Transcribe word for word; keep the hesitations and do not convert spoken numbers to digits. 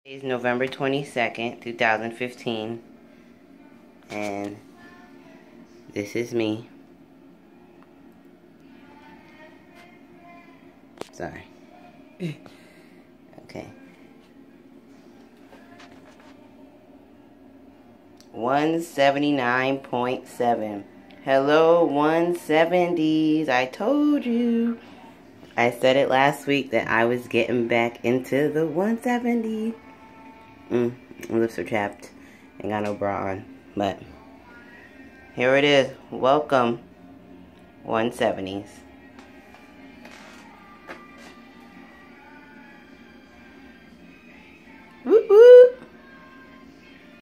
It's November twenty-second, two thousand fifteen, and this is me. Sorry. Okay. one seventy-nine point seven. Hello, one seventies. I told you. I said it last week that I was getting back into the one seventy. Mm, my lips are chapped. Ain't got no bra on. But here it is. Welcome, one seventies.